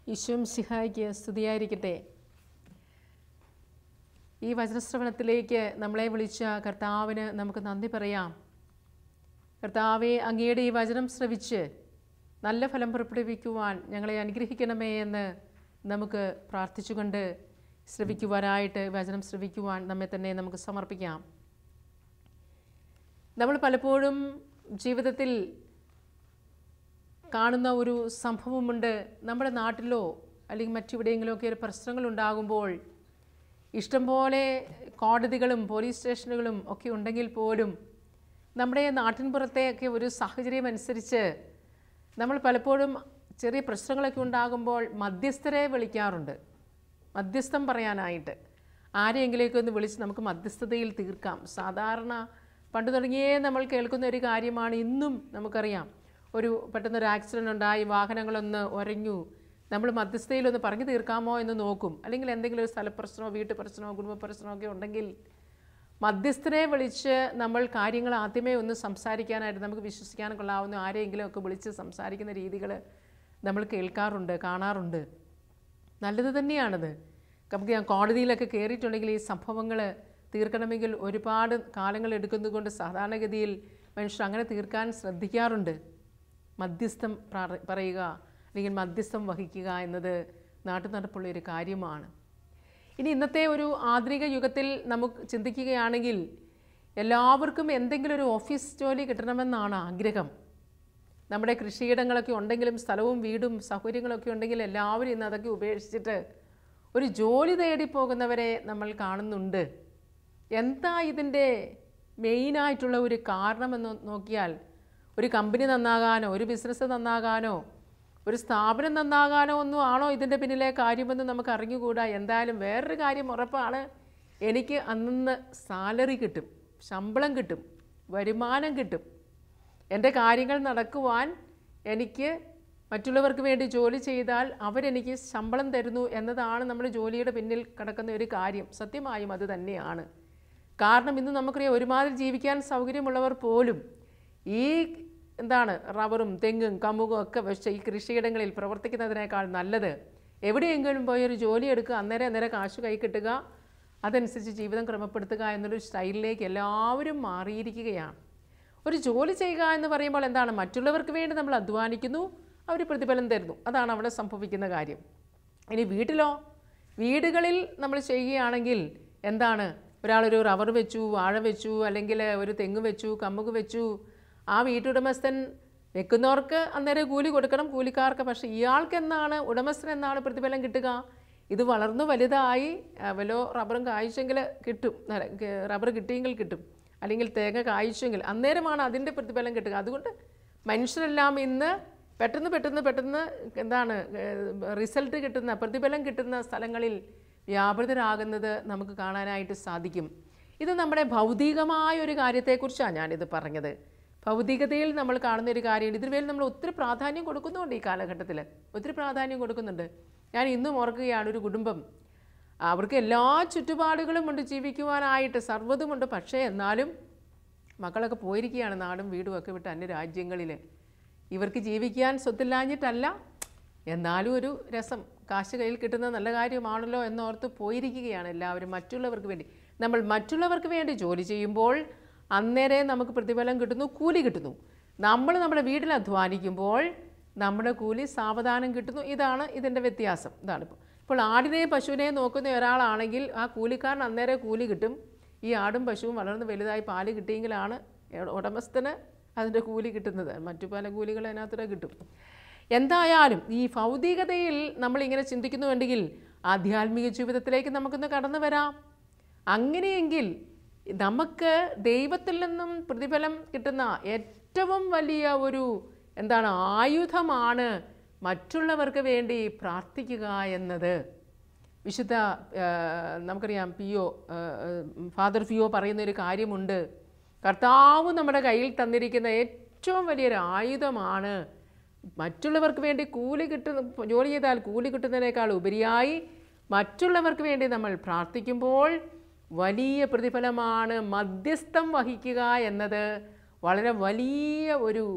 ഈശോമിശിഹായ്ക്ക് സ്തുതിയായിരിക്കട്ടെ. ഈ വചനശ്രവണത്തിലേക്ക് നമ്മളെ വിളിച്ച കർത്താവിന് നമുക്ക് നന്ദി പറയാം. കർത്താവെ, അങ്ങയുടെ ഈ വചനം ശ്രവിച്ച് നല്ല ഫലം പുറപ്പെടുവിക്കുവാൻ ഞങ്ങളെ അനുഗ്രഹിക്കണമേ എന്ന് നമുക്ക് പ്രാർത്ഥിച്ചുകൊണ്ട് ശ്രവിക്കുവാനായിട്ട് വചനം ശ്രവിക്കുവാൻ നമ്മെ തന്നെ നമുക്ക് സമർപ്പിക്കാം. നമ്മൾ പലപ്പോഴും ജീവിതത്തിൽ കാണുന്ന ഒരു സംഭവമുണ്ട്. നമ്മുടെ നാട്ടിലോ അല്ലെങ്കിൽ മറ്റെവിടെയെങ്കിലുമൊക്കെ ഒരു പ്രശ്നങ്ങളുണ്ടാകുമ്പോൾ ഇഷ്ടംപോലെ കോടതികളും പോലീസ് സ്റ്റേഷനുകളും ഒക്കെ ഉണ്ടെങ്കിൽ പോലും നമ്മുടെ നാട്ടിൻപുറത്തെയൊക്കെ ഒരു സാഹചര്യം അനുസരിച്ച് നമ്മൾ പലപ്പോഴും ചെറിയ പ്രശ്നങ്ങളൊക്കെ ഉണ്ടാകുമ്പോൾ മധ്യസ്ഥരെ വിളിക്കാറുണ്ട്. മധ്യസ്ഥം പറയാനായിട്ട് ആരെയെങ്കിലേക്ക് ഒന്ന് വിളിച്ച് നമുക്ക് മധ്യസ്ഥതയിൽ തീർക്കാം. സാധാരണ പണ്ട് തുടങ്ങിയേ നമ്മൾ കേൾക്കുന്ന ഒരു കാര്യമാണ്. ഇന്നും നമുക്കറിയാം, ഒരു പെട്ടെന്നൊരു ആക്സിഡൻ്റ് ഉണ്ടായി, വാഹനങ്ങളൊന്ന് ഉരഞ്ഞു, നമ്മൾ മധ്യസ്ഥതയിലൊന്ന് പറഞ്ഞു തീർക്കാമോ എന്ന് നോക്കും. അല്ലെങ്കിൽ എന്തെങ്കിലും ഒരു സ്ഥലപ്രശ്നമോ വീട്ടു പ്രശ്നമോ കുടുംബ പ്രശ്നമോ ഒക്കെ ഉണ്ടെങ്കിൽ മധ്യസ്ഥരെ വിളിച്ച് നമ്മൾ കാര്യങ്ങൾ ആദ്യമേ ഒന്ന് സംസാരിക്കാനായിട്ട് നമുക്ക് വിശ്വസിക്കാൻ കൊള്ളാവുന്ന ആരെയെങ്കിലും ഒക്കെ വിളിച്ച് സംസാരിക്കുന്ന രീതികൾ നമ്മൾ കേൾക്കാറുണ്ട്, കാണാറുണ്ട്. നല്ലത് തന്നെയാണത്. നമുക്ക് കോടതിയിലൊക്കെ കയറിയിട്ടുണ്ടെങ്കിൽ ഈ സംഭവങ്ങൾ തീർക്കണമെങ്കിൽ ഒരുപാട് കാലങ്ങൾ എടുക്കുന്നതുകൊണ്ട് സാധാരണഗതിയിൽ മനുഷ്യർ അങ്ങനെ തീർക്കാൻ ശ്രദ്ധിക്കാറുണ്ട്. മധ്യസ്ഥം പറയുക അല്ലെങ്കിൽ മധ്യസ്ഥം വഹിക്കുക എന്നത് നാട്ടുനടപ്പുള്ള ഒരു കാര്യമാണ്. ഇനി ഇന്നത്തെ ഒരു ആധുനിക യുഗത്തിൽ നമുക്ക് ചിന്തിക്കുകയാണെങ്കിൽ എല്ലാവർക്കും എന്തെങ്കിലും ഒരു ഓഫീസ് ജോലി കിട്ടണമെന്നാണ് ആഗ്രഹം. നമ്മുടെ കൃഷിയിടങ്ങളൊക്കെ ഉണ്ടെങ്കിലും സ്ഥലവും വീടും സൗകര്യങ്ങളൊക്കെ ഉണ്ടെങ്കിൽ എല്ലാവരും ഇന്ന് അതൊക്കെ ഉപേക്ഷിച്ചിട്ട് ഒരു ജോലി തേടി പോകുന്നവരെ നമ്മൾ കാണുന്നുണ്ട്. എന്താ ഇതിൻ്റെ മെയിനായിട്ടുള്ള ഒരു കാരണമെന്ന് നോക്കിയാൽ, ഒരു കമ്പനി നന്നാകാനോ ഒരു ബിസിനസ് നന്നാകാനോ ഒരു സ്ഥാപനം നന്നാകാനോ ഒന്നും ആണോ ഇതിൻ്റെ പിന്നിലെ കാര്യമെന്ന് നമുക്ക് അറിഞ്ഞുകൂടാ. എന്തായാലും വേറൊരു കാര്യം ഉറപ്പാണ്, എനിക്ക് അന്ന് സാലറി കിട്ടും, ശമ്പളം കിട്ടും, വരുമാനം കിട്ടും. എൻ്റെ കാര്യങ്ങൾ നടക്കുവാൻ എനിക്ക് മറ്റുള്ളവർക്ക് വേണ്ടി ജോലി ചെയ്താൽ അവരെനിക്ക് ശമ്പളം തരുന്നു എന്നതാണ് നമ്മുടെ ജോലിയുടെ പിന്നിൽ കിടക്കുന്ന ഒരു കാര്യം. സത്യമായും അത് തന്നെയാണ്. കാരണം ഇന്ന് നമുക്കറിയാം, ഒരുമാതിരി ജീവിക്കാൻ സൗകര്യമുള്ളവർ പോലും ഈ റബ്ബറും തെങ്ങും കമുകും ഒക്കെ വെച്ച് ഈ കൃഷിയിടങ്ങളിൽ പ്രവർത്തിക്കുന്നതിനേക്കാൾ നല്ലത് എവിടെയെങ്കിലും പോയി ഒരു ജോലി എടുക്കുക, അന്നേരം കാശ് കൈ കിട്ടുക, അതനുസരിച്ച് ജീവിതം ക്രമപ്പെടുത്തുക എന്നൊരു സ്റ്റൈലിലേക്ക് എല്ലാവരും മാറിയിരിക്കുകയാണ്. ഒരു ജോലി ചെയ്യുക എന്ന് പറയുമ്പോൾ മറ്റുള്ളവർക്ക് വേണ്ടി നമ്മൾ അധ്വാനിക്കുന്നു, അവർ പ്രതിഫലം തരുന്നു. അതാണ് അവിടെ സംഭവിക്കുന്ന കാര്യം. ഇനി വീടുകളിൽ നമ്മൾ ചെയ്യുകയാണെങ്കിൽ ഒരാളൊരു റബ്ബർ വെച്ചു, വാഴ വെച്ചു, അല്ലെങ്കിൽ ഒരു തെങ്ങ് വെച്ചു, കമുക് വെച്ചു. ആ വീട്ടുടമസ്ഥൻ വെക്കുന്നവർക്ക് അന്നേരം കൂലി കൊടുക്കണം, കൂലിക്കാർക്ക്. പക്ഷേ ഉടമസ്ഥൻ എന്നാണ് പ്രതിഫലം കിട്ടുക? ഇത് വളർന്നു വലുതായി വല്ലോ റബ്ബറും കായ്ച്ചെങ്കിൽ കിട്ടും, റബ്ബർ കിട്ടിയെങ്കിൽ കിട്ടും, അല്ലെങ്കിൽ തേങ്ങ കായ്ച്ചെങ്കിൽ അന്നേരമാണ് അതിൻ്റെ പ്രതിഫലം കിട്ടുക. അതുകൊണ്ട് മനുഷ്യരെല്ലാം ഇന്ന് പെട്ടെന്ന് റിസൾട്ട് കിട്ടുന്ന, പ്രതിഫലം കിട്ടുന്ന സ്ഥലങ്ങളിൽ വ്യാപൃതരാകുന്നത് നമുക്ക് കാണാനായിട്ട് സാധിക്കും. ഇത് നമ്മുടെ ഭൗതികമായ ഒരു കാര്യത്തെക്കുറിച്ചാണ് ഞാനിത് പറഞ്ഞത്. ഭൗതികതയിൽ നമ്മൾ കാണുന്ന ഒരു കാര്യമാണ്. ഇതിനുവേണ്ടി നമ്മൾ ഒത്തിരി പ്രാധാന്യം കൊടുക്കുന്നുണ്ട്. ഈ കാലഘട്ടത്തിൽ ഒത്തിരി പ്രാധാന്യം കൊടുക്കുന്നുണ്ട്. ഞാൻ ഇന്നും ഓർക്കുകയാണ്, ഒരു കുടുംബം, അവർക്ക് എല്ലാ ചുറ്റുപാടുകളും ഉണ്ട്, ജീവിക്കുവാനായിട്ട് സർവ്വതുമുണ്ട്. പക്ഷേ എന്നാലും മക്കളൊക്കെ പോയിരിക്കുകയാണ് നാടും വീടും ഒക്കെ വിട്ട് അന്യ രാജ്യങ്ങളിൽ. ഇവർക്ക് ജീവിക്കാൻ സ്വത്തില്ലാഞ്ഞിട്ടല്ല, എന്നാലും ഒരു രസം, കാശ് കയ്യിൽ കിട്ടുന്ന നല്ല കാര്യമാണല്ലോ എന്നോർത്ത് പോയിരിക്കുകയാണ് എല്ലാവരും മറ്റുള്ളവർക്ക് വേണ്ടി. നമ്മൾ മറ്റുള്ളവർക്ക് വേണ്ടി ജോലി ചെയ്യുമ്പോൾ അന്നേരം നമുക്ക് പ്രതിഫലം കിട്ടുന്നു, കൂലി കിട്ടുന്നു. നമ്മൾ നമ്മുടെ വീട്ടിൽ അധ്വാനിക്കുമ്പോൾ നമ്മുടെ കൂലി സാവധാനം കിട്ടുന്നു. ഇതാണ് ഇതിൻ്റെ വ്യത്യാസം. ഇപ്പോൾ ആടിനെയും പശുവിനെയും നോക്കുന്ന ഒരാളാണെങ്കിൽ ആ കൂലിക്കാരൻ അന്നേരം കൂലി കിട്ടും. ഈ ആടും പശുവും വളർന്ന് വലുതായി പാല് കിട്ടിയെങ്കിലാണ് ഉടമസ്ഥന് അതിൻ്റെ കൂലി കിട്ടുന്നത്. മറ്റു പല കൂലികൾ അതിനകത്തൂടെ കിട്ടും. എന്തായാലും ഈ ഭൗതികതയിൽ നമ്മളിങ്ങനെ ചിന്തിക്കുന്നുണ്ടെങ്കിൽ ആധ്യാത്മിക ജീവിതത്തിലേക്ക് നമുക്കൊന്ന് കടന്നു വരാം. അങ്ങനെയെങ്കിൽ നമുക്ക് ദൈവത്തിൽ നിന്നും പ്രതിഫലം കിട്ടുന്ന ഏറ്റവും വലിയ ഒരു ആയുധമാണ് മറ്റുള്ളവർക്ക് വേണ്ടി പ്രാർത്ഥിക്കുക എന്നത്. വിശുദ്ധ നമുക്കറിയാം, ഫാദർ ഫിയോ പറയുന്നൊരു കാര്യമുണ്ട്. കർത്താവ് നമ്മുടെ കയ്യിൽ തന്നിരിക്കുന്ന ഏറ്റവും വലിയൊരു ആയുധമാണ് മറ്റുള്ളവർക്ക് വേണ്ടി ജോലി ചെയ്താൽ കൂലി കിട്ടുന്നതിനേക്കാൾ ഉപരിയായി മറ്റുള്ളവർക്ക് വേണ്ടി നമ്മൾ പ്രാർത്ഥിക്കുമ്പോൾ വലിയ പ്രതിഫലമാണ്. മധ്യസ്ഥം വഹിക്കുക എന്നത് വളരെ വലിയ ഒരു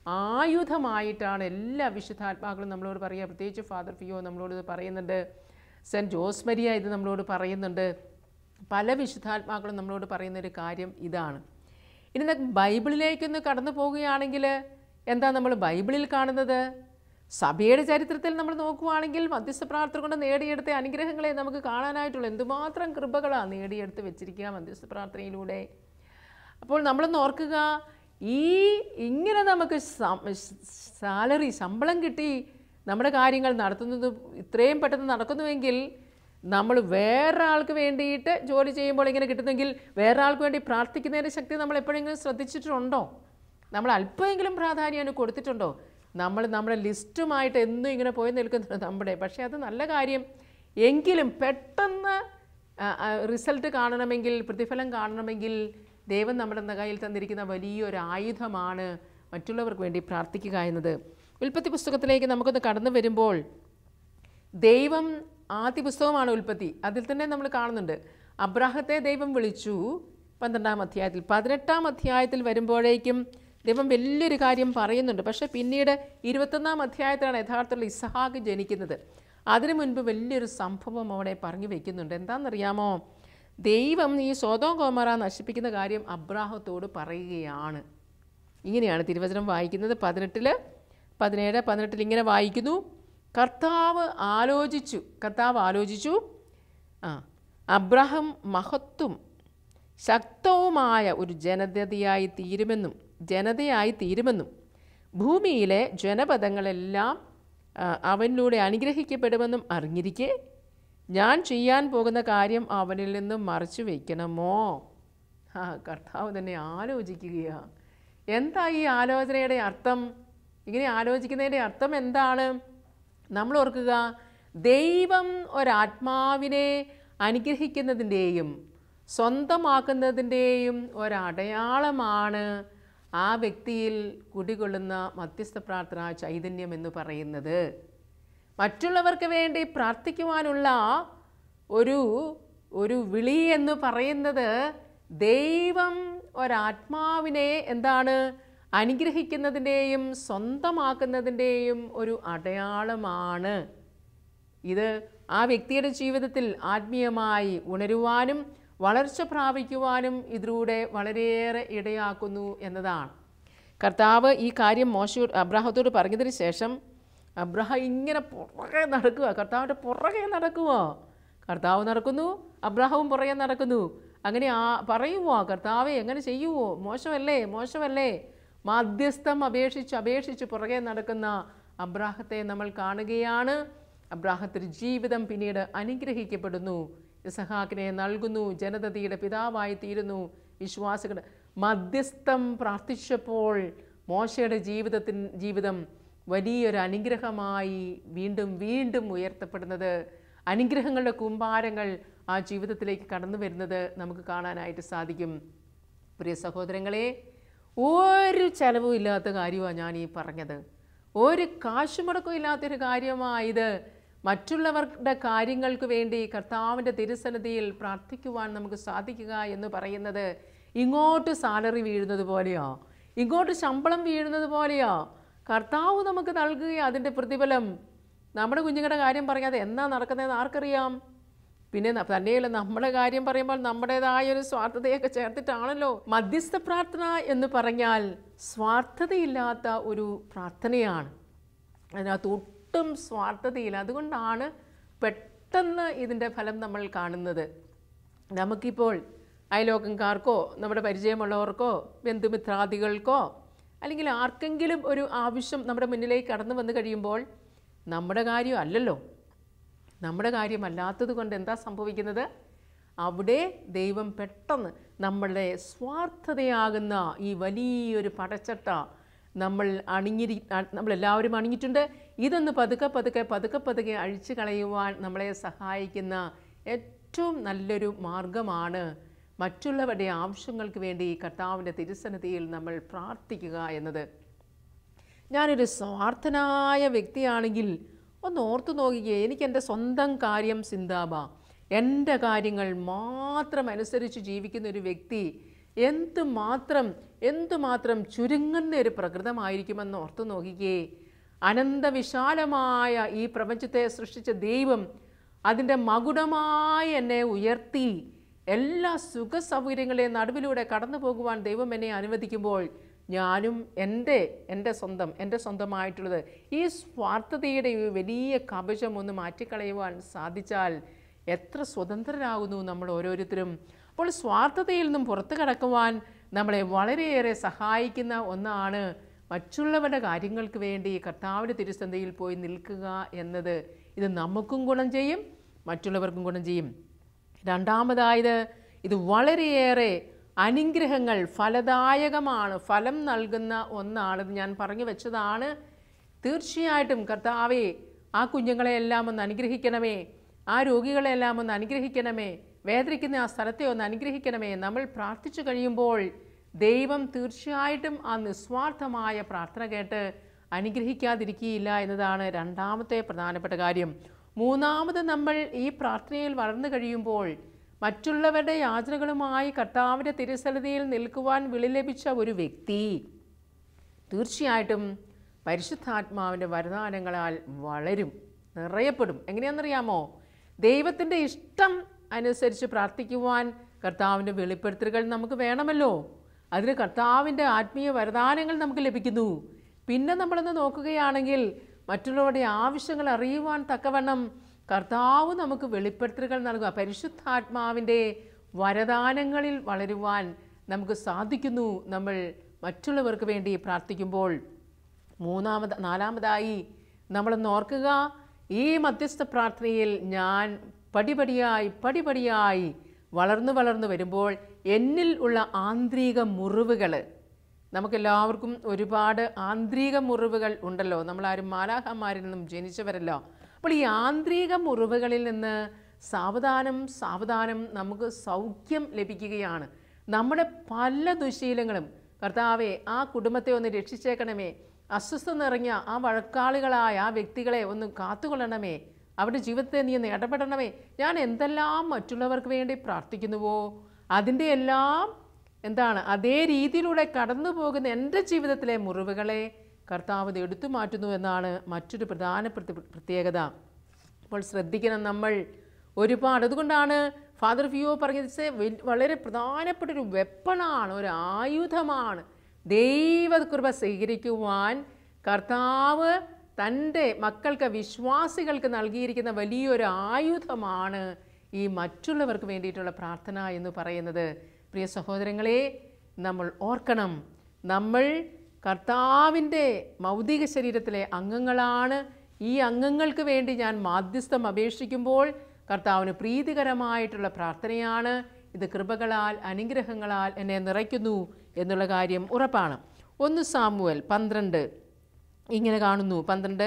ആയുധമായിട്ടാണ് എല്ലാ വിശുദ്ധാത്മാക്കളും നമ്മളോട് പറയുക. പ്രത്യേകിച്ച് ഫാദർ ഫിയോ നമ്മളോട് ഇത് പറയുന്നുണ്ട്, സെൻറ്റ് ജോസ് മരിയ ഇത് നമ്മളോട് പറയുന്നുണ്ട്, പല വിശുദ്ധാത്മാക്കളും നമ്മളോട് പറയുന്നൊരു കാര്യം ഇതാണ്. ഇനി ബൈബിളിലേക്കൊന്ന് കടന്നു പോവുകയാണെങ്കിൽ എന്താ നമ്മൾ ബൈബിളിൽ കാണുന്നത്? സഭയുടെ ചരിത്രത്തിൽ നമ്മൾ നോക്കുകയാണെങ്കിൽ മധ്യസ്ഥ പ്രാർത്ഥന കൊണ്ട് നേടിയെടുത്ത അനുഗ്രഹങ്ങളെ നമുക്ക് കാണാനായിട്ടുള്ള എന്തുമാത്രം കൃപകളാണ് നേടിയെടുത്ത് വെച്ചിരിക്കുക മധ്യസ്ഥ പ്രാർത്ഥനയിലൂടെ. അപ്പോൾ നമ്മളൊന്ന് ഓർക്കുക, ഇങ്ങനെ നമുക്ക് ശമ്പളം കിട്ടി നമ്മുടെ കാര്യങ്ങൾ നടത്തുന്നത് ഇത്രയും പെട്ടെന്ന് നടക്കുന്നുവെങ്കിൽ, നമ്മൾ വേറെ ആൾക്ക് വേണ്ടിയിട്ട് ജോലി ചെയ്യുമ്പോൾ ഇങ്ങനെ കിട്ടുന്നെങ്കിൽ വേറെ ആൾക്ക് വേണ്ടി പ്രാർത്ഥിക്കുന്നതിൻ്റെ ശക്തി നമ്മൾ എപ്പോഴെങ്കിലും ശ്രദ്ധിച്ചിട്ടുണ്ടോ? നമ്മൾ അല്പമെങ്കിലും പ്രാധാന്യം അതിന് കൊടുത്തിട്ടുണ്ടോ? നമ്മുടെ ലിസ്റ്റുമായിട്ട് എന്നും ഇങ്ങനെ പോയി നിൽക്കുന്നുണ്ട് നമ്മുടെ. പക്ഷേ അത് നല്ല കാര്യം. എങ്കിലും പെട്ടെന്ന് റിസൾട്ട് കാണണമെങ്കിൽ, പ്രതിഫലം കാണണമെങ്കിൽ ദൈവം നമ്മുടെ കയ്യിൽ തന്നിരിക്കുന്ന വലിയൊരു ആയുധമാണ് മറ്റുള്ളവർക്ക് വേണ്ടി പ്രാർത്ഥിക്കുക എന്നത്. ഉൽപ്പത്തി പുസ്തകത്തിലേക്ക് നമുക്കൊന്ന് കടന്നു വരുമ്പോൾ, ദൈവം ആദ്യ പുസ്തകമാണ് ഉൽപ്പത്തി, അതിൽ തന്നെ നമ്മൾ കാണുന്നുണ്ട് അബ്രാഹത്തെ ദൈവം വിളിച്ചു 12-ാം അധ്യായത്തിൽ. 18-ാം അധ്യായത്തിൽ വരുമ്പോഴേക്കും ദൈവം വലിയൊരു കാര്യം പറയുന്നുണ്ട്. പക്ഷേ പിന്നീട് 21-ാം അധ്യായത്തിലാണ് യഥാർത്ഥത്തിൽ ഇസഹാക്ക് ജനിക്കുന്നത്. അതിനു മുൻപ് വലിയൊരു സംഭവം അവിടെ പറഞ്ഞു വയ്ക്കുന്നുണ്ട്. എന്താണെന്നറിയാമോ? ദൈവം ഈ സോദോം ഗോമോറ നശിപ്പിക്കുന്ന കാര്യം അബ്രാഹത്തോട് പറയുകയാണ്. ഇങ്ങനെയാണ് തിരുവചനം വായിക്കുന്നത്. 17-18 ഇങ്ങനെ വായിക്കുന്നു, കർത്താവ് ആലോചിച്ചു അബ്രാഹാം മഹത്വം ശക്തവുമായ ഒരു ജനതയായി തീരുമെന്നും ഭൂമിയിലെ ജനപദങ്ങളെല്ലാം അവനിലൂടെ അനുഗ്രഹിക്കപ്പെടുമെന്നും അറിഞ്ഞിരിക്കെ ഞാൻ ചെയ്യാൻ പോകുന്ന കാര്യം അവനിൽ നിന്നും മറച്ചു വയ്ക്കണമോ? കർത്താവ് തന്നെ ആലോചിക്കുകയാണ്. എന്താ ഈ ആലോചനയുടെ അർത്ഥം? ഇങ്ങനെ ആലോചിക്കുന്നതിൻ്റെ അർത്ഥം എന്താണ്? നമ്മൾ ഓർക്കുക, ദൈവം ഒരാത്മാവിനെ അനുഗ്രഹിക്കുന്നതിൻ്റെയും സ്വന്തമാക്കുന്നതിൻ്റെയും ഒരടയാളമാണ് ആ വ്യക്തിയിൽ കുടികൊള്ളുന്ന മധ്യസ്ഥ പ്രാർത്ഥന ചൈതന്യം എന്ന് പറയുന്നത്. മറ്റുള്ളവർക്ക് വേണ്ടി പ്രാർത്ഥിക്കുവാനുള്ള ഒരു വിളി എന്ന് പറയുന്നത് ദൈവം ഒരാത്മാവിനെ അനുഗ്രഹിക്കുന്നതിൻ്റെയും സ്വന്തമാക്കുന്നതിൻ്റെയും ഒരു അടയാളമാണ്. ഇത് ആ വ്യക്തിയുടെ ജീവിതത്തിൽ ആത്മീയമായി ഉണരുവാനും വളർച്ച പ്രാപിക്കുവാനും ഇതിലൂടെ വളരെയേറെ ഇടയാക്കുന്നു എന്നതാണ്. കർത്താവ് ഈ കാര്യം അബ്രാഹത്തോട് പറഞ്ഞതിന് ശേഷം അബ്രാഹാം ഇങ്ങനെ പുറകെ നടക്കുക, കർത്താവിൻ്റെ പുറകെ നടക്കുക. കർത്താവ് നടക്കുന്നു, അബ്രാഹാവും പുറകെ നടക്കുന്നു. അങ്ങനെ പറയുമോ? കർത്താവെ എങ്ങനെ ചെയ്യുമോ? മോശമല്ലേ? മാധ്യസ്ഥം അപേക്ഷിച്ച് പുറകെ നടക്കുന്ന അബ്രാഹത്തെ നമ്മൾ കാണുകയാണ്. അബ്രാഹത്തിൻ്റെ ജീവിതം പിന്നീട് അനുഗ്രഹിക്കപ്പെടുന്നു. ഇസഹാക്കിനെ നൽകുന്നു, ജനതയുടെ പിതാവായി തീരുന്നു. വിശ്വാസികളുടെ മധ്യസ്ഥം പ്രാർത്ഥിച്ചപ്പോൾ മോശയുടെ ജീവിതം വലിയൊരു അനുഗ്രഹമായി വീണ്ടും ഉയർത്തപ്പെടുന്നത്, അനുഗ്രഹങ്ങളുടെ കൂമ്പാരങ്ങൾ ആ ജീവിതത്തിലേക്ക് കടന്നു വരുന്നത് നമുക്ക് കാണാനായിട്ട് സാധിക്കും. പ്രിയ സഹോദരങ്ങളെ, ഒരു ചെലവും ഇല്ലാത്ത കാര്യമാണ് ഞാൻ ഈ പറഞ്ഞത്. ഒരു കാശുമുടക്കും ഇല്ലാത്തൊരു കാര്യമായത്. മറ്റുള്ളവരുടെ കാര്യങ്ങൾക്ക് വേണ്ടി കർത്താവിൻ്റെ തിരുസന്നിധിയിൽ പ്രാർത്ഥിക്കുവാൻ നമുക്ക് സാധിക്കുക എന്ന് പറയുന്നത് ഇങ്ങോട്ട് സാലറി വീഴുന്നത് പോലെയോ, ഇങ്ങോട്ട് ശമ്പളം വീഴുന്നത് പോലെയോ കർത്താവ് നമുക്ക് നൽകുക. അതിൻ്റെ പ്രതിഫലം നമ്മുടെ കുഞ്ഞുങ്ങളുടെ കാര്യം പറയാതെ എന്നാ നടക്കുന്നതെന്ന് ആർക്കറിയാം? പിന്നെ തന്നെയല്ല, നമ്മുടെ കാര്യം പറയുമ്പോൾ നമ്മുടേതായൊരു സ്വാർത്ഥതയൊക്കെ ചേർത്തിട്ടാണല്ലോ. മധ്യസ്ഥ പ്രാർത്ഥന എന്ന് പറഞ്ഞാൽ സ്വാർത്ഥതയില്ലാത്ത ഒരു പ്രാർത്ഥനയാണ്. അതിനകത്ത് ഒട്ടും സ്വാർത്ഥതയില്ല. അതുകൊണ്ടാണ് പെട്ടെന്ന് ഇതിൻ്റെ ഫലം നമ്മൾ കാണുന്നത്. നമുക്കിപ്പോൾ അയലോക്കംകാർക്കോ നമ്മുടെ പരിചയമുള്ളവർക്കോ ബന്ധുമിത്രാദികൾക്കോ അല്ലെങ്കിൽ ആർക്കെങ്കിലും ഒരു ആവശ്യം നമ്മുടെ മുന്നിലേക്ക് കടന്നു വന്നു കഴിയുമ്പോൾ നമ്മുടെ കാര്യമല്ലല്ലോ, നമ്മുടെ കാര്യമല്ലാത്തത് കൊണ്ട് എന്താ സംഭവിക്കുന്നത്? അവിടെ ദൈവം പെട്ടെന്ന് സ്വാർത്ഥതയാകുന്ന ഈ വലിയൊരു പടച്ചട്ട നമ്മളെല്ലാവരും അണിഞ്ഞിട്ടുണ്ട്. ഇതൊന്ന് പതുക്കെ അഴിച്ചു കളയുവാൻ നമ്മളെ സഹായിക്കുന്ന ഏറ്റവും നല്ലൊരു മാർഗമാണ് മറ്റുള്ളവരുടെ ആവശ്യങ്ങൾക്ക് വേണ്ടി കർത്താവിൻ്റെ തിരുസന്നിധിയിൽ നമ്മൾ പ്രാർത്ഥിക്കുക എന്നത്. ഞാനൊരു സ്വാർത്ഥനായ വ്യക്തിയാണെങ്കിൽ ഒന്ന് ഓർത്തു നോക്കിക്കേ, എനിക്ക് എൻ്റെ സ്വന്തം കാര്യം ചിന്താബ, എൻ്റെ കാര്യങ്ങൾ മാത്രം അനുസരിച്ച് ജീവിക്കുന്ന ഒരു വ്യക്തി എന്തുമാത്രം ചുരുങ്ങുന്ന ഒരു പ്രകൃതമായിരിക്കുമെന്ന് ഓർത്തു നോക്കിക്കേ. അനന്തവിശാലമായ ഈ പ്രപഞ്ചത്തെ സൃഷ്ടിച്ച ദൈവം അതിൻ്റെ മകുടമായി എന്നെ ഉയർത്തി എല്ലാ സുഖ സൗകര്യങ്ങളെയും നടുവിലൂടെ കടന്നു പോകുവാൻ ദൈവം എന്നെ അനുവദിക്കുമ്പോൾ ഞാനും എൻ്റെ സ്വന്തമായിട്ടുള്ളത് ഈ സ്വാർത്ഥതയുടെ ഈ വലിയ കവചം ഒന്ന് മാറ്റിക്കളയുവാൻ സാധിച്ചാൽ എത്ര സ്വതന്ത്രരാകുന്നു നമ്മൾ ഓരോരുത്തരും. അപ്പോൾ സ്വാർത്ഥതയിൽ നിന്നും പുറത്തു കടക്കുവാൻ നമ്മളെ വളരെയേറെ സഹായിക്കുന്ന ഒന്നാണ് മറ്റുള്ളവരുടെ കാര്യങ്ങൾക്ക് വേണ്ടി കർത്താവിൻ്റെ തിരുസന്നിധിയിൽ പോയി നിൽക്കുക എന്നത്. ഇത് നമുക്കും ഗുണം ചെയ്യും, മറ്റുള്ളവർക്കും ഗുണം ചെയ്യും. രണ്ടാമതായത് ഇത് വളരെയേറെ അനുഗ്രഹങ്ങൾ ഫലദായകമാണ്, ഫലം നൽകുന്ന ഒന്നാണ്. ഞാൻ പറഞ്ഞു വെച്ചതാണ്. തീർച്ചയായിട്ടും കർത്താവേ, ആ കുഞ്ഞുങ്ങളെയെല്ലാം ഒന്ന് അനുഗ്രഹിക്കണമേ, ആ രോഗികളെല്ലാം ഒന്ന് അനുഗ്രഹിക്കണമേ, വേദനിക്കുന്ന ആ സ്ഥലത്തെ ഒന്ന് അനുഗ്രഹിക്കണമേ. നമ്മൾ പ്രാർത്ഥിച്ചു കഴിയുമ്പോൾ ദൈവം തീർച്ചയായിട്ടും ആ നിസ്വാർത്ഥമായ പ്രാർത്ഥന കേട്ട് അനുഗ്രഹിക്കാതിരിക്കുകയില്ല എന്നതാണ് രണ്ടാമത്തെ പ്രധാനപ്പെട്ട കാര്യം. മൂന്നാമത്, നമ്മൾ ഈ പ്രാർത്ഥനയിൽ വളർന്നു കഴിയുമ്പോൾ മറ്റുള്ളവരുടെ യാചനകളുമായി കർത്താവിൻ്റെ തിരുസന്നിധിയിൽ നിൽക്കുവാൻ വിളി ലഭിച്ച ഒരു വ്യക്തി തീർച്ചയായിട്ടും പരിശുദ്ധാത്മാവിൻ്റെ വരദാനങ്ങളാൽ വളരും, നിറയപ്പെടും. എങ്ങനെയാണെന്നറിയാമോ? ദൈവത്തിൻ്റെ ഇഷ്ടം അനുസരിച്ച് പ്രാർത്ഥിക്കുവാൻ കർത്താവിൻ്റെ വെളിപ്പെടുത്തലുകൾ നമുക്ക് വേണമല്ലോ. അതിന് കർത്താവിൻ്റെ ആത്മീയ വരദാനങ്ങൾ നമുക്ക് ലഭിക്കുന്നു. പിന്നെ നമ്മളൊന്ന് നോക്കുകയാണെങ്കിൽ മറ്റുള്ളവരുടെ ആവശ്യങ്ങൾ അറിയുവാൻ തക്കവണ്ണം കർത്താവ് നമുക്ക് വെളിപ്പെടുത്തലുകൾ നൽകുക. പരിശുദ്ധാത്മാവിൻ്റെ വരദാനങ്ങളിൽ വളരുവാൻ നമുക്ക് സാധിക്കുന്നു നമ്മൾ മറ്റുള്ളവർക്ക് വേണ്ടി പ്രാർത്ഥിക്കുമ്പോൾ. നാലാമതായി നമ്മളൊന്ന് ഓർക്കുക, ഈ മധ്യസ്ഥ പ്രാർത്ഥനയിൽ ഞാൻ പടിപടിയായി വളർന്നു വരുമ്പോൾ എന്നിൽ ഉള്ള ആന്തരിക മുറിവുകൾ, നമുക്കെല്ലാവർക്കും ഒരുപാട് ആന്തരിക മുറിവുകൾ ഉണ്ടല്ലോ, നമ്മളാരും മാലാഖമാരിൽ നിന്നും ജനിച്ചവരല്ലോ. അപ്പോൾ ഈ ആന്തരിക മുറിവുകളിൽ നിന്ന് സാവധാനം നമുക്ക് സൗഖ്യം ലഭിക്കുകയാണ്. നമ്മുടെ പല ദുശീലങ്ങളും കർത്താവെ ആ കുടുംബത്തെ ഒന്ന് രക്ഷിച്ചേക്കണമേ, അസ്വസ്ഥ നിറഞ്ഞ ആ വഴക്കാളികളായ ആ വ്യക്തികളെ ഒന്ന് കാത്തുകൊള്ളണമേ, അവരുടെ ജീവിതത്തെ നീ ഒന്ന് ഇടപെടണമേ. ഞാൻ എന്തെല്ലാം മറ്റുള്ളവർക്ക് വേണ്ടി പ്രാർത്ഥിക്കുന്നുവോ അതിൻ്റെ എല്ലാം അതേ രീതിയിലൂടെ കടന്നു പോകുന്ന എൻ്റെ ജീവിതത്തിലെ മുറിവുകളെ കർത്താവ് എടുത്തു മാറ്റുന്നു എന്നാണ് മറ്റൊരു പ്രധാനപ്പെട്ട പ്രത്യേകത. അപ്പോൾ ശ്രദ്ധിക്കണം നമ്മൾ ഒരുപാട്. അതുകൊണ്ടാണ് ഫാദർ ഫിയോ പറഞ്ഞത് വളരെ പ്രധാനപ്പെട്ടൊരു വെപ്പണാണ്, ഒരു ആയുധമാണ്. ദൈവകൃപ സ്വീകരിക്കുവാൻ കർത്താവ് തൻ്റെ മക്കൾക്ക്, വിശ്വാസികൾക്ക് നൽകിയിരിക്കുന്ന വലിയൊരു ആയുധമാണ് ഈ മറ്റുള്ളവർക്ക് വേണ്ടിയിട്ടുള്ള പ്രാർത്ഥന എന്ന് പറയുന്നത്. പ്രിയ സഹോദരങ്ങളെ, നമ്മൾ ഓർക്കണം, നമ്മൾ കർത്താവിൻ്റെ ഭൗതിക ശരീരത്തിലെ അംഗങ്ങളാണ്. ഈ അംഗങ്ങൾക്ക് വേണ്ടി ഞാൻ മാധ്യസ്ഥം അപേക്ഷിക്കുമ്പോൾ കർത്താവിന് പ്രീതികരമായിട്ടുള്ള പ്രാർത്ഥനയാണ്. ഇത് കൃപകളാൽ അനുഗ്രഹങ്ങളാൽ എന്നെ നിറയ്ക്കുന്നു എന്നുള്ള കാര്യം ഉറപ്പാണ്. 1 സാമുവേൽ 12 ഇങ്ങനെ കാണുന്നു.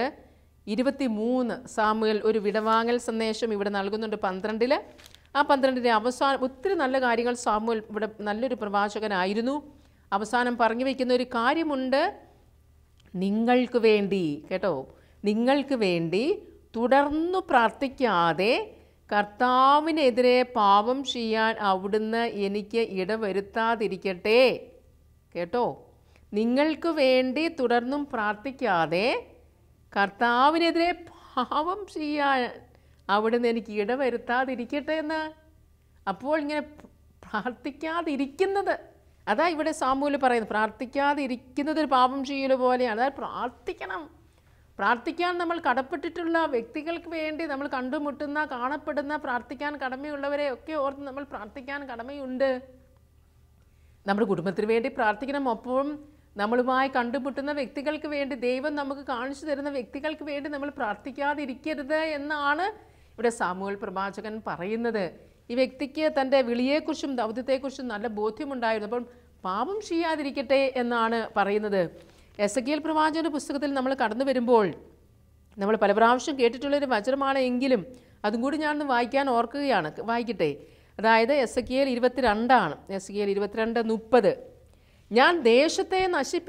12:23 സാമുവേൽ ഒരു വിടവാങ്ങൽ സന്ദേശം ഇവിടെ നൽകുന്നുണ്ട് 12. ആ 12ൻ്റെ അവസാനം ഒത്തിരി നല്ല കാര്യങ്ങൾ. സാമുവേൽ ഇവിടെ നല്ലൊരു പ്രവാചകനായിരുന്നു. അവസാനം പറഞ്ഞു വയ്ക്കുന്ന ഒരു കാര്യമുണ്ട്, നിങ്ങൾക്ക് വേണ്ടി, കേട്ടോ, നിങ്ങൾക്ക് വേണ്ടി തുടർന്നു പ്രാർത്ഥിക്കാതെ കർത്താവിനെതിരെ പാപം ചെയ്യാൻ അവിടുന്ന് എനിക്ക് ഇടവരുത്താതിരിക്കട്ടെ. കേട്ടോ, നിങ്ങൾക്ക് വേണ്ടി തുടർന്നും പ്രാർത്ഥിക്കാതെ കർത്താവിനെതിരെ പാപം ചെയ്യാൻ അവിടുന്ന് എനിക്ക് ഇടവരുത്താതിരിക്കട്ടെ എന്ന്. അപ്പോൾ ഇങ്ങനെ പ്രാർത്ഥിക്കാതിരിക്കുന്നത്, അതാ ഇവിടെ സാമുവേൽ പറയുന്നത്, പ്രാർത്ഥിക്കാതിരിക്കുന്നത് ഒരു പാപം ചെയ്യൽ പോലെയാണ്. അതായത് പ്രാർത്ഥിക്കാൻ നമ്മൾ കടപ്പെട്ടിട്ടുള്ള വ്യക്തികൾക്ക് വേണ്ടി നമ്മൾ കണ്ടുമുട്ടുന്ന, കാണപ്പെടുന്ന, പ്രാർത്ഥിക്കാൻ കടമയുള്ളവരെ ഒക്കെ ഓർത്ത് നമ്മൾ പ്രാർത്ഥിക്കാൻ കടമയുണ്ട്. നമ്മുടെ കുടുംബത്തിന് വേണ്ടി പ്രാർത്ഥിക്കണം. ഒപ്പം നമ്മളുമായി കണ്ടുമുട്ടുന്ന വ്യക്തികൾക്ക് വേണ്ടി, ദൈവം നമുക്ക് കാണിച്ചു തരുന്ന വ്യക്തികൾക്ക് വേണ്ടി നമ്മൾ പ്രാർത്ഥിക്കാതിരിക്കരുത് എന്നാണ് ഇവിടെ സാമുവേൽ പ്രവാചകൻ പറയുന്നത്. ഈ വ്യക്തിക്ക് തൻ്റെ വിളിയെക്കുറിച്ചും ദൗത്യത്തെക്കുറിച്ചും നല്ല ബോധ്യമുണ്ടായിരുന്നു. അപ്പം പാപം ചെയ്യാതിരിക്കട്ടെ എന്നാണ് പറയുന്നത്. എസെക്കിയേൽ പ്രവാചകന്റെ പുസ്തകത്തിൽ നമ്മൾ കടന്നു വരുമ്പോൾ നമ്മൾ പല പ്രാവശ്യം കേട്ടിട്ടുള്ളൊരു വചനമാണ് എങ്കിലും അതും കൂടി ഞാനൊന്ന് വായിക്കാൻ ഓർക്കുകയാണ്. വായിക്കട്ടെ. അതായത് എസെക്കിയേൽ 22 എസെക്കിയേൽ 22:30 ഞാൻ ദേശത്തെ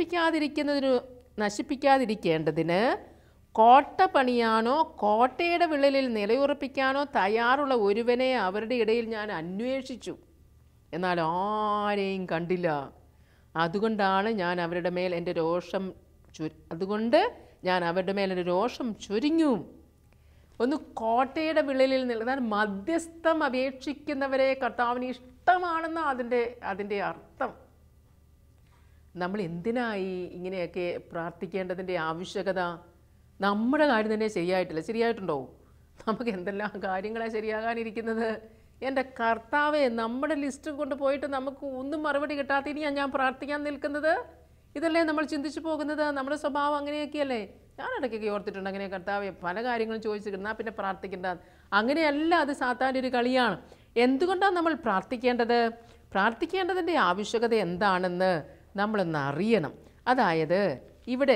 നശിപ്പിക്കാതിരിക്കേണ്ടതിന് കോട്ട പണിയാനോ കോട്ടയുടെ വിള്ളലിൽ നിലയുറപ്പിക്കാനോ തയ്യാറുള്ള ഒരുവനെ അവരുടെ ഇടയിൽ ഞാൻ അന്വേഷിച്ചു. എന്നാൽ ആരെയും കണ്ടില്ല. അതുകൊണ്ടാണ് ഞാൻ അവരുടെ മേൽ എൻ്റെ രോഷം ചൊരിഞ്ഞു. ഒന്ന് കോട്ടയുടെ വിള്ളലിൽ അതാണ് മധ്യസ്ഥം അപേക്ഷിക്കുന്നവരെ കർത്താവിന് ഇഷ്ടമാണെന്ന് അതിൻ്റെ അർത്ഥം. നമ്മൾ എന്തിനായി ഇങ്ങനെയൊക്കെ പ്രാർത്ഥിക്കേണ്ടതിൻ്റെ ആവശ്യകത? നമ്മുടെ കാര്യം തന്നെ ശരിയായിട്ടുണ്ടോ? നമുക്ക് എന്തെല്ലാം കാര്യങ്ങളാണ് ശരിയാകാനിരിക്കുന്നത്? എൻ്റെ കർത്താവേ, നമ്മുടെ ലിസ്റ്റ് കൊണ്ട് പോയിട്ട് നമുക്ക് ഒന്നും മറുപടി കിട്ടാത്ത ഇനിയാണ് ഞാൻ പ്രാർത്ഥിക്കാൻ നിൽക്കുന്നത്? ഇതല്ലേ നമ്മൾ ചിന്തിച്ചു പോകുന്നത്? നമ്മുടെ സ്വഭാവം അങ്ങനെയൊക്കെയല്ലേ? ഞാൻ ഇടയ്ക്കൊക്കെ ഓർത്തിട്ടുണ്ട്, അങ്ങനെ കർത്താവെ പല കാര്യങ്ങളും ചോദിച്ചിരുന്നാൽ പിന്നെ പ്രാർത്ഥിക്കേണ്ട. അങ്ങനെയല്ല, അത് സാത്താൻ്റെ ഒരു കളിയാണ്. എന്തുകൊണ്ടാണ് നമ്മൾ പ്രാർത്ഥിക്കേണ്ടതിൻ്റെ ആവശ്യകത എന്താണെന്ന് നമ്മളൊന്ന് അറിയണം. അതായത് ഇവിടെ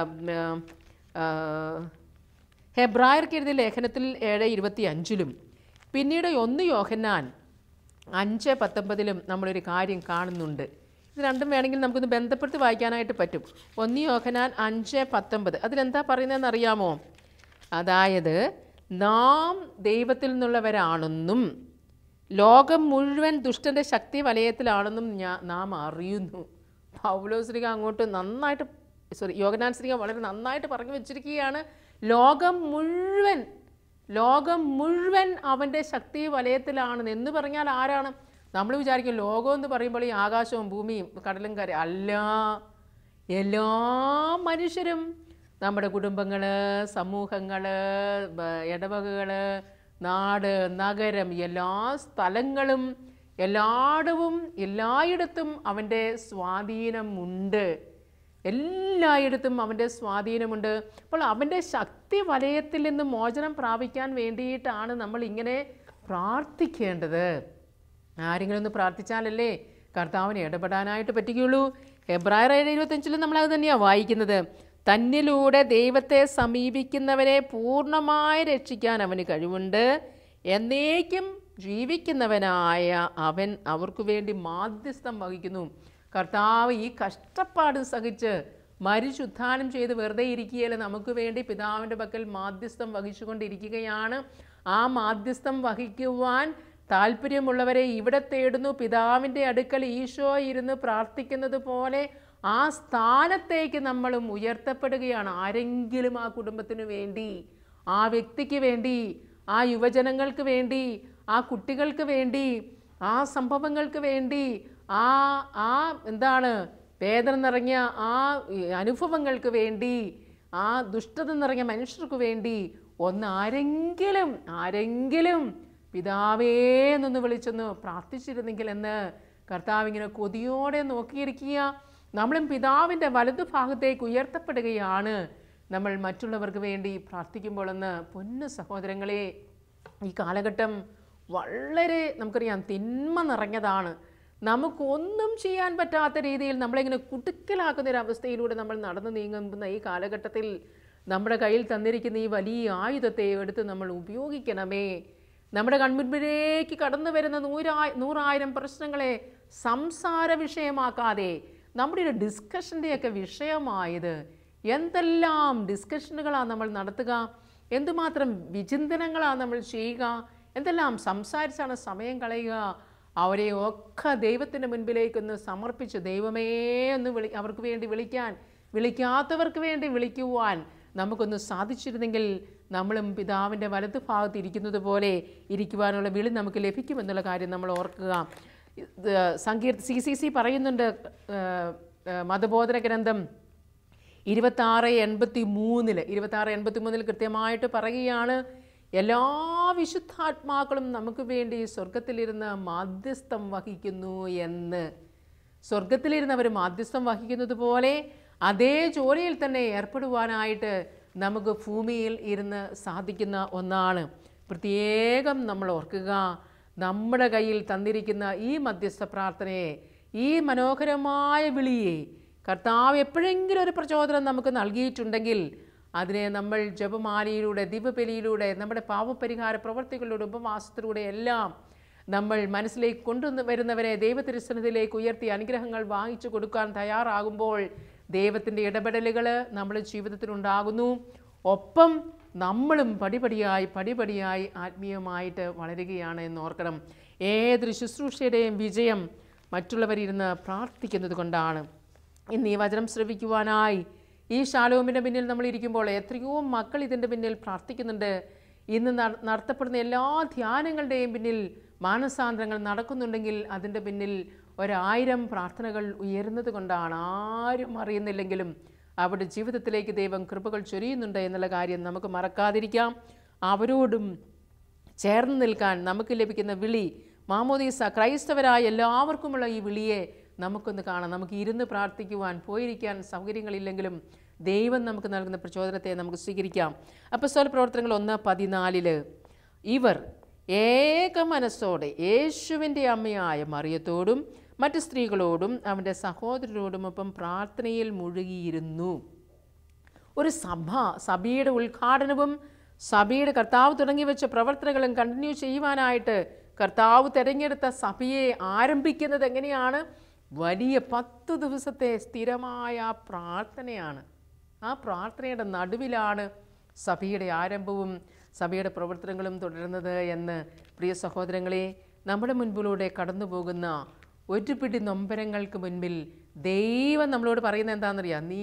ഹെബ്രായർക്ക് എഴുതിയ ലേഖനത്തിൽ 7:25 പിന്നീട് 1 യോഹന്നാൻ 5:19 നമ്മളൊരു കാര്യം കാണുന്നുണ്ട്. ഇത് രണ്ടും വേണമെങ്കിൽ നമുക്കൊന്ന് ബന്ധപ്പെടുത്തി വായിക്കാനായിട്ട് പറ്റും. 1 യോഹന്നാൻ 5:19 അതിലെന്താ പറയുന്നതെന്ന് അറിയാമോ? അതായത് നാം ദൈവത്തിൽ നിന്നുള്ളവരാണെന്നും ലോകം മുഴുവൻ ദുഷ്ടൻ്റെ ശക്തി വലയത്തിലാണെന്നും നാം അറിയുന്നു. പൗലോസ്ലീഹ അങ്ങോട്ട് യോഹന്നാൻ ശ്രീഹ വളരെ നന്നായിട്ട് പറഞ്ഞു വെച്ചിരിക്കുകയാണ്. ലോകം മുഴുവൻ അവൻ്റെ ശക്തി വലയത്തിലാണെന്ന്. എന്ന് പറഞ്ഞാൽ ആരാണ്? നമ്മൾ വിചാരിക്കും ലോകം എന്ന് പറയുമ്പോൾ ഈ ആകാശവും ഭൂമിയും കടലും കര അല്ല. എല്ലാ മനുഷ്യരും, നമ്മുടെ കുടുംബങ്ങൾ, സമൂഹങ്ങൾ, ഇടവകകൾ, നാട്, നഗരം, എല്ലാ സ്ഥലങ്ങളും, എല്ലായിടത്തും അവൻ്റെ സ്വാധീനമുണ്ട്. അപ്പോൾ അവൻ്റെ ശക്തി വലയത്തിൽ നിന്ന് മോചനം പ്രാപിക്കാൻ വേണ്ടിയിട്ടാണ് നമ്മൾ ഇങ്ങനെ പ്രാർത്ഥിക്കേണ്ടത്. ആരെങ്കിലും ഒന്ന് പ്രാർത്ഥിച്ചാലല്ലേ കർത്താവിനെ ഇടപെടാനായിട്ട് പറ്റുകയുള്ളൂ. ഹെബ്രായർ 7:25 നമ്മളത് തന്നെയാണ് വായിക്കുന്നത്. തന്നിലൂടെ ദൈവത്തെ സമീപിക്കുന്നവരെ പൂർണ്ണമായി രക്ഷിക്കാൻ അവന് കഴിവുണ്ട്. എന്നേക്കും ജീവിക്കുന്നവനായ അവൻ അവർക്ക് വേണ്ടി മാധ്യസ്ഥം വഹിക്കുന്നു. കർത്താവ് ഈ കഷ്ടപ്പാട് സഹിച്ച് മരിച്ചുദ്ധാനം ചെയ്ത് വെറുതെ ഇരിക്കുകയല്ല, നമുക്ക് വേണ്ടി പിതാവിൻ്റെ പക്കൽ മാധ്യസ്ഥം വഹിച്ചുകൊണ്ടിരിക്കുകയാണ്. ആ മാധ്യസ്ഥം വഹിക്കുവാൻ താല്പര്യമുള്ളവരെ ഇവിടെ തേടുന്നു. പിതാവിൻ്റെ അടുക്കൽ ഈശോ ഇരുന്ന് പ്രാർത്ഥിക്കുന്നത് പോലെ ആ സ്ഥാനത്തേക്ക് നമ്മളും ഉയർത്തപ്പെടുകയാണ്. ആരെങ്കിലും ആ കുടുംബത്തിന് വേണ്ടി, ആ വ്യക്തിക്ക് വേണ്ടി, ആ യുവജനങ്ങൾക്ക് വേണ്ടി, ആ കുട്ടികൾക്ക് വേണ്ടി, ആ സംഭവങ്ങൾക്ക് വേണ്ടി, വേദന നിറഞ്ഞ ആ അനുഭവങ്ങൾക്ക് വേണ്ടി, ആ ദുഷ്ടത നിറഞ്ഞ മനുഷ്യർക്ക് വേണ്ടി ആരെങ്കിലും പിതാവേ എന്നൊന്ന് വിളിച്ചൊന്ന് പ്രാർത്ഥിച്ചിരുന്നെങ്കിൽ എന്ന് കർത്താവ് ഇങ്ങനെ കൊതിയോടെ നോക്കിയിരിക്കുക. നമ്മളും പിതാവിൻ്റെ വലതുഭാഗത്തേക്ക് ഉയർത്തപ്പെടുകയാണ് നമ്മൾ മറ്റുള്ളവർക്ക് വേണ്ടി പ്രാർത്ഥിക്കുമ്പോൾ എന്ന്. പൊന്നു സഹോദരങ്ങളെ, ഈ കാലഘട്ടം വളരെ നമുക്കറിയാം തിന്മ നിറഞ്ഞതാണ്. നമുക്കൊന്നും ചെയ്യാൻ പറ്റാത്ത രീതിയിൽ നമ്മളിങ്ങനെ കുടുക്കലാക്കുന്നൊരവസ്ഥയിലൂടെ നമ്മൾ നടന്നു നീങ്ങുന്ന ഈ കാലഘട്ടത്തിൽ നമ്മുടെ കയ്യിൽ തന്നിരിക്കുന്ന ഈ വലിയ ആയുധത്തെ എടുത്ത് നമ്മൾ ഉപയോഗിക്കണമേ. നമ്മുടെ കൺമുൻപിലേക്ക് കടന്നു വരുന്ന 100,000 പ്രശ്നങ്ങളെ സംസാര വിഷയമാക്കാതെ നമ്മുടെ ഒരു ഡിസ്കഷൻ്റെയൊക്കെ വിഷയമായത് എന്തെല്ലാം ഡിസ്കഷനുകളാണ് നമ്മൾ നടത്തുക, എന്തുമാത്രം വിചിന്തനങ്ങളാണ് നമ്മൾ ചെയ്യുക, എന്തെല്ലാം സംസാരിച്ചാണ് സമയം കളയുക. അവരെ ഒക്കെ ദൈവത്തിൻ്റെ മുൻപിലേക്കൊന്ന് സമർപ്പിച്ച് ദൈവമേ ഒന്ന് അവർക്ക് വേണ്ടി വിളിക്കാത്തവർക്ക് വേണ്ടി വിളിക്കുവാൻ നമുക്കൊന്ന് സാധിച്ചിരുന്നെങ്കിൽ നമ്മളും പിതാവിൻ്റെ വലതു ഭാഗത്ത് ഇരിക്കുന്നത് പോലെ ഇരിക്കുവാനുള്ള വിളി നമുക്ക് ലഭിക്കുമെന്നുള്ള കാര്യം നമ്മൾ ഓർക്കുക. CCC പറയുന്നുണ്ട്, മതബോധന ഗ്രന്ഥം 26:83 കൃത്യമായിട്ട് പറയുകയാണ്, എല്ലാ വിശുദ്ധാത്മാക്കളും നമുക്ക് വേണ്ടി സ്വർഗത്തിലിരുന്ന് മാധ്യസ്ഥം വഹിക്കുന്നു എന്ന്. സ്വർഗത്തിലിരുന്ന് അവർ മാധ്യസ്ഥം വഹിക്കുന്നത് പോലെ അതേ ജോലിയിൽ തന്നെ ഏർപ്പെടുവാനായിട്ട് നമുക്ക് ഭൂമിയിൽ ഇരുന്ന് സാധിക്കുന്ന ഒന്നാണ്. പ്രത്യേകം നമ്മൾ ഓർക്കുക, നമ്മുടെ കയ്യിൽ തന്നിരിക്കുന്ന ഈ മധ്യസ്ഥ പ്രാർത്ഥനയെ, ഈ മനോഹരമായ വിളിയെ കർത്താവ് എപ്പോഴെങ്കിലും ഒരു പ്രചോദനം നമുക്ക് നൽകിയിട്ടുണ്ടെങ്കിൽ അതിനെ നമ്മൾ ജപമാലയിലൂടെ, ദിവബലിയിലൂടെ, നമ്മുടെ പാപപരിഹാര പ്രവർത്തികളിലൂടെ, ഉപവാസത്തിലൂടെ എല്ലാം നമ്മൾ മനസ്സിലേക്ക് കൊണ്ടുവരുന്നവരെ ദൈവതിരുസന്നിധിയിലേക്ക് ഉയർത്തി അനുഗ്രഹങ്ങൾ വാങ്ങിച്ചു കൊടുക്കാൻ തയ്യാറാകുമ്പോൾ ദൈവത്തിൻ്റെ ഇടപെടലുകൾ നമ്മുടെ ജീവിതത്തിലുണ്ടാകുന്നു. ഒപ്പം നമ്മളും പടിപടിയായി ആത്മീയമായിട്ട് വളരുകയാണ് എന്ന് ഓർക്കണം. ഏതൊരു ശുശ്രൂഷയുടെയും വിജയം മറ്റുള്ളവരിരുന്ന് പ്രാർത്ഥിക്കുന്നത് കൊണ്ടാണ്. ഇന്ന് ഈ വചനം ശ്രവിക്കുവാനായി ഈ ശാലോമിൻ്റെ പിന്നിൽ നമ്മളിരിക്കുമ്പോൾ എത്രയോ മക്കൾ ഇതിൻ്റെ പിന്നിൽ പ്രാർത്ഥിക്കുന്നുണ്ട്. ഇന്ന് നടത്തപ്പെടുന്ന എല്ലാ ധ്യാനങ്ങളുടെയും പിന്നിൽ മാനസാന്തരങ്ങൾ നടക്കുന്നുണ്ടെങ്കിൽ അതിൻ്റെ പിന്നിൽ 1000 പ്രാർത്ഥനകൾ ഉയരുന്നത് കൊണ്ടാണ്. ആരും അറിയുന്നില്ലെങ്കിലും അവരുടെ ജീവിതത്തിലേക്ക് ദൈവം കൃപകൾ ചൊരിയുന്നുണ്ട് എന്നുള്ള കാര്യം നമുക്ക് മറക്കാതിരിക്കാം. അവരോടും ചേർന്ന് നിൽക്കാൻ നമുക്ക് ലഭിക്കുന്ന വിളി, മാമോദീസ, ക്രൈസ്തവരായ എല്ലാവർക്കുമുള്ള ഈ വിളിയെ നമുക്കൊന്ന് കാണാം. നമുക്ക് ഇരുന്ന് പ്രാർത്ഥിക്കുവാൻ പോയിരിക്കാൻ സൗകര്യങ്ങളില്ലെങ്കിലും ദൈവം നമുക്ക് നൽകുന്ന പ്രചോദനത്തെ നമുക്ക് സ്വീകരിക്കാം. അപ്പോസ്തല പ്രവർത്തനങ്ങൾ 1:14 ഇവർ ഏക മനസ്സോടെ യേശുവിൻ്റെ അമ്മയായ മറിയത്തോടും മറ്റ് സ്ത്രീകളോടും അവൻ്റെ സഹോദരരോടുമൊപ്പം പ്രാർത്ഥനയിൽ മുഴുകിയിരുന്നു. ഒരു സഭയുടെ ഉദ്ഘാടനവും സഭയുടെ കർത്താവ് തുടങ്ങി വെച്ച പ്രവർത്തനങ്ങളും കണ്ടിന്യൂ ചെയ്യുവാനായിട്ട് കർത്താവ് തിരഞ്ഞെടുത്ത സഭയെ ആരംഭിക്കുന്നത് എങ്ങനെയാണ്? വലിയ 10 ദിവസത്തെ സ്ഥിരമായ പ്രാർത്ഥനയാണ്. ആ പ്രാർത്ഥനയുടെ നടുവിലാണ് സഭയുടെ ആരംഭവും സഭയുടെ പ്രവർത്തനങ്ങളും തുടരുന്നത് എന്ന് പ്രിയ സഹോദരങ്ങളെ, നമ്മുടെ മുൻപിലൂടെ കടന്നു പോകുന്ന ഒരു പിടി നൊമ്പരങ്ങൾക്ക് മുൻപിൽ ദൈവം നമ്മളോട് പറയുന്നത് എന്താണെന്നറിയാം? നീ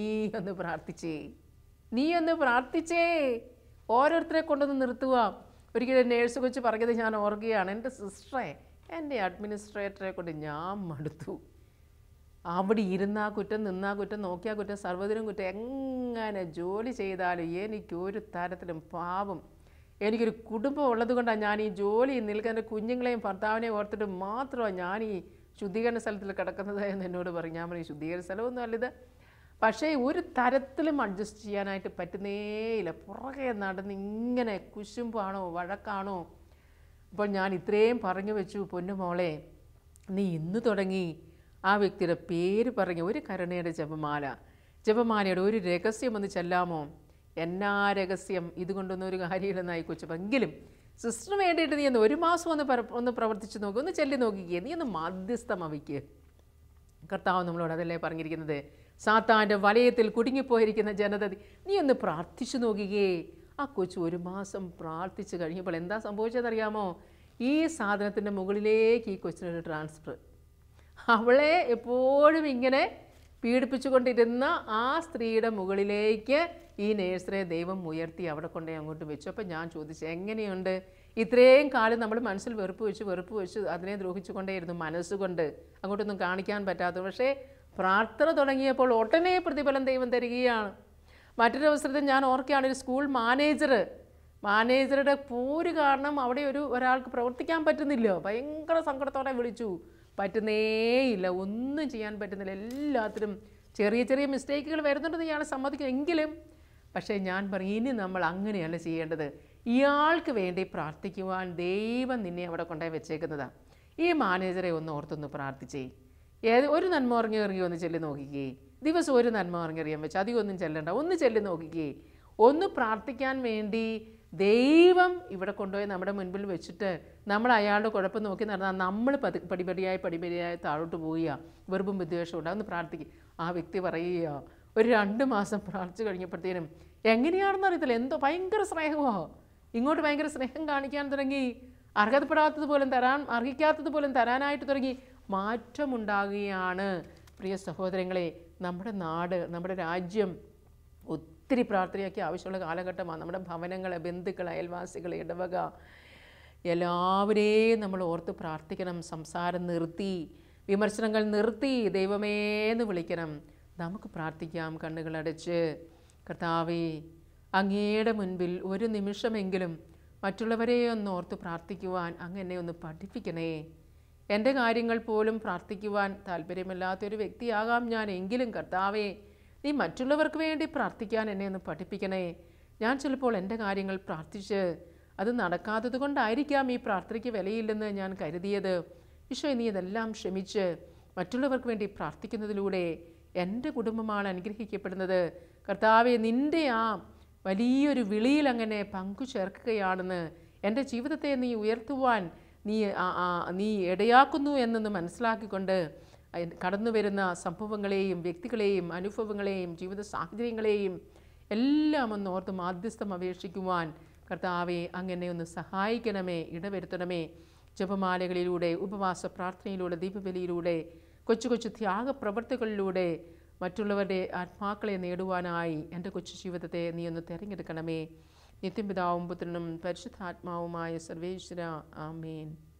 ഒന്ന് പ്രാർത്ഥിച്ചേ. ഓരോരുത്തരെ കൊണ്ടൊന്ന് നിർത്തുക. ഒരിക്കലും നേഴ്സ് കൊച്ച് പറഞ്ഞത് ഞാൻ ഓർക്കുകയാണ്. എൻ്റെ സിസ്റ്ററെ, എൻ്റെ അഡ്മിനിസ്ട്രേറ്ററെ കൊണ്ട് ഞാൻ മടുത്തു. അവിടെ ഇരുന്നാ കുറ്റം, നിന്നാ കുറ്റം, നോക്കിയാ കുറ്റം, സർവ്വതിനും കുറ്റം. എങ്ങനെ ജോലി ചെയ്താലും എനിക്കൊരു തരത്തിലും പാവം. എനിക്കൊരു കുടുംബം ഉള്ളത് കൊണ്ടാണ് ഞാൻ ഈ ജോലി നിൽക്കുന്ന കുഞ്ഞുങ്ങളെയും ഭർത്താവിനെയും ഓർത്തിട്ട് മാത്രമാണ് ഞാൻ ഈ ശുദ്ധീകരണ സ്ഥലത്തിൽ കിടക്കുന്നത് എന്ന് എന്നോട് പറയും. ഞാൻ പറയും ശുദ്ധീകരണ സ്ഥലമൊന്നും അല്ലിത്. പക്ഷേ ഒരു തരത്തിലും അഡ്ജസ്റ്റ് ചെയ്യാനായിട്ട് പറ്റുന്നേയില്ല. പുറകെ നടന്ന് ഇങ്ങനെ കുശുമ്പാണോ വഴക്കാണോ. അപ്പോൾ ഞാൻ ഇത്രയും പറഞ്ഞു വെച്ചു, പൊന്നുമോളെ നീ ഇന്ന് തുടങ്ങി ആ വ്യക്തിയുടെ പേര് പറഞ്ഞ് ഒരു കരുണയുടെ ജപമാലയുടെ ഒരു രഹസ്യം ഒന്ന് ചെല്ലാമോ? എന്നാ രഹസ്യം? ഇതുകൊണ്ടൊന്നും ഒരു കാര്യമില്ലെന്നായി കൊച്ചു. എങ്കിലും സിസ്റ്ററിന് വേണ്ടിയിട്ട് നീ ഒരു മാസം ഒന്ന് പ്രവർത്തിച്ച് നോക്കുക, ഒന്ന് ചെല്ലി നോക്കിക്കേ, നീ ഒന്ന് മാധ്യസ്ഥം അവയ്ക്ക്. കർത്താവ് നമ്മളോട് അതല്ലേ പറഞ്ഞിരിക്കുന്നത്? സാത്താൻ്റെ വലയത്തിൽ കുടുങ്ങിപ്പോയിരിക്കുന്ന ജനത നീ ഒന്ന് പ്രാർത്ഥിച്ചു നോക്കിക്കേ. ആ കൊച്ചു 1 മാസം പ്രാർത്ഥിച്ച് കഴിഞ്ഞപ്പോൾ എന്താ സംഭവിച്ചതെന്നറിയാമോ? ഈ സാധനത്തിൻ്റെ മുകളിലേക്ക് ഈ കൊച്ചിനൊരു ട്രാൻസ്ഫർ. അവളെ എപ്പോഴും ഇങ്ങനെ പീഡിപ്പിച്ചുകൊണ്ടിരുന്ന ആ സ്ത്രീയുടെ മുകളിലേക്ക് ഈ നേഴ്സിനെ ദൈവം ഉയർത്തി അവിടെ കൊണ്ടേ അങ്ങോട്ട് വെച്ചു. അപ്പം ഞാൻ ചോദിച്ചു, എങ്ങനെയുണ്ട്? ഇത്രയും കാലം നമ്മൾ മനസ്സിൽ വെറുപ്പ് വെച്ച് അതിനെ ദ്രോഹിച്ചുകൊണ്ടേയിരുന്നു മനസ്സുകൊണ്ട്, അങ്ങോട്ടൊന്നും കാണിക്കാൻ പറ്റാത്തത്. പക്ഷേ പ്രാർത്ഥന തുടങ്ങിയപ്പോൾ ഒട്ടനെ പ്രതിഫലം ദൈവം തരികയാണ്. മറ്റൊരു അവസരത്തിൽ ഞാൻ ഓർക്കുകയാണ്, ഒരു സ്കൂൾ മാനേജറുടെ പോര് കാരണം അവിടെ ഒരാൾക്ക് പ്രവർത്തിക്കാൻ പറ്റുന്നില്ല. ഭയങ്കര സങ്കടത്തോടെ വിളിച്ചു. പറ്റുന്നേയില്ല, ഒന്നും ചെയ്യാൻ പറ്റുന്നില്ല. എല്ലാത്തിനും ചെറിയ മിസ്റ്റേക്കുകൾ വരുന്നുണ്ടെന്ന് ഇയാൾ സമ്മതിക്കും. എങ്കിലും പക്ഷേ ഞാൻ പറയും, ഇനി നമ്മൾ അങ്ങനെയല്ല ചെയ്യേണ്ടത്. ഇയാൾക്ക് വേണ്ടി പ്രാർത്ഥിക്കുവാൻ ദൈവം നിന്നെ അവിടെ കൊണ്ടുപോയി വെച്ചേക്കുന്നതാണ്. ഈ മാനേജറെ ഒന്ന് ഓർത്തൊന്ന് പ്രാർത്ഥിച്ചേ. ഒരു നന്മ ഇറങ്ങി ഒന്ന് ചെല്ലി നോക്കിക്കേ. ദിവസം ഒരു നന്മ ഇറങ്ങിയറിയാൻ വെച്ച് അധികം ഒന്നും ചെല്ലണ്ട, ഒന്ന് ചെല്ലി നോക്കിക്കേ. ഒന്ന് പ്രാർത്ഥിക്കാൻ വേണ്ടി ദൈവം ഇവിടെ കൊണ്ടുപോയി നമ്മുടെ മുൻപിൽ വെച്ചിട്ട് നമ്മൾ അയാളുടെ കുഴപ്പം നോക്കി നടന്നാൽ നമ്മൾ പടിപടിയായി താഴോട്ട് പോവുക. വെറുപ്പും വിദ്വേഷവും ഉണ്ട്. അതൊന്ന് പ്രാർത്ഥിക്കുക. ആ വ്യക്തി പറയുക, ഒരു 2 മാസം പ്രാർത്ഥിച്ചു കഴിഞ്ഞപ്പോഴത്തേനും എങ്ങനെയാണെന്ന് അറിയത്തില്ല, എന്തോ ഭയങ്കര സ്നേഹമോ, ഇങ്ങോട്ട് ഭയങ്കര സ്നേഹം കാണിക്കാൻ തുടങ്ങി. അർഹിക്കാത്തത് പോലും തരാനായിട്ട് തുടങ്ങി. മാറ്റമുണ്ടാകുകയാണ്. പ്രിയ സഹോദരങ്ങളെ, നമ്മുടെ നാട്, നമ്മുടെ രാജ്യം ഒത്തിരി പ്രാർത്ഥനയ്ക്ക് ആവശ്യമുള്ള കാലഘട്ടമാണ്. നമ്മുടെ ഭവനങ്ങളെ, ബന്ധുക്കൾ, അയൽവാസികൾ, ഇടവക എല്ലാവരെയും നമ്മൾ ഓർത്ത് പ്രാർത്ഥിക്കണം. സംസാരം നിർത്തി, വിമർശനങ്ങൾ നിർത്തി ദൈവമേന്ന് വിളിക്കണം. നമുക്ക് പ്രാർത്ഥിക്കാം കണ്ണുകളടച്ച്. കർത്താവേ, അങ്ങയുടെ മുൻപിൽ ഒരു നിമിഷമെങ്കിലും മറ്റുള്ളവരെ ഒന്ന് ഓർത്ത് പ്രാർത്ഥിക്കുവാൻ അങ്ങ് എന്നെ ഒന്ന് പഠിപ്പിക്കണേ. എൻ്റെ കാര്യങ്ങൾ പോലും പ്രാർത്ഥിക്കുവാൻ താല്പര്യമില്ലാത്തൊരു വ്യക്തിയാകാം ഞാൻ. എങ്കിലും കർത്താവേ, നീ മറ്റുള്ളവർക്ക് വേണ്ടി പ്രാർത്ഥിക്കാൻ എന്നെ ഒന്ന് പഠിപ്പിക്കണേ. ഞാൻ ചിലപ്പോൾ എൻ്റെ കാര്യങ്ങൾ പ്രാർത്ഥിച്ച് അത് നടക്കാത്തത് കൊണ്ടായിരിക്കാം ഈ പ്രാർത്ഥനയ്ക്ക് വിലയില്ലെന്ന് ഞാൻ കരുതിയത്. ഈശോ, നീ ഇതെല്ലാം ക്ഷമിച്ച് മറ്റുള്ളവർക്ക് വേണ്ടി പ്രാർത്ഥിക്കുന്നതിലൂടെ എൻ്റെ കുടുംബമാണ് അനുഗ്രഹിക്കപ്പെടുന്നത്. കർത്താവെ, നിൻ്റെ ആ വലിയൊരു വിളിയിൽ അങ്ങനെ പങ്കു ചേർക്കുകയാണെന്ന്, എൻ്റെ ജീവിതത്തെ നീ ഉയർത്തുവാൻ നീ ഇടയാക്കുന്നു എന്നൊന്ന് മനസ്സിലാക്കിക്കൊണ്ട് കടന്നു വരുന്ന സംഭവങ്ങളെയും വ്യക്തികളെയും അനുഭവങ്ങളെയും ജീവിത സാഹചര്യങ്ങളെയും എല്ലാം ഒന്ന് ഓർത്ത് മാധ്യസ്ഥം അപേക്ഷിക്കുവാൻ കർത്താവെ അങ്ങനെ ഒന്ന് സഹായിക്കണമേ, ഇടവരുത്തണമേ. ജപമാലകളിലൂടെ, ഉപവാസ പ്രാർത്ഥനയിലൂടെ, ദീപബലിയിലൂടെ, കൊച്ചു കൊച്ചു ത്യാഗപ്രവർത്തികളിലൂടെ മറ്റുള്ളവരുടെ ആത്മാക്കളെ നേടുവാനായി എൻ്റെ കൊച്ചു ജീവിതത്തെ നീ ഒന്ന് തിരഞ്ഞെടുക്കണമേ. നിത്യപിതാവും പുത്രനും പരിശുദ്ധാത്മാവുമായ സർവേശ്വര, ആമേൻ.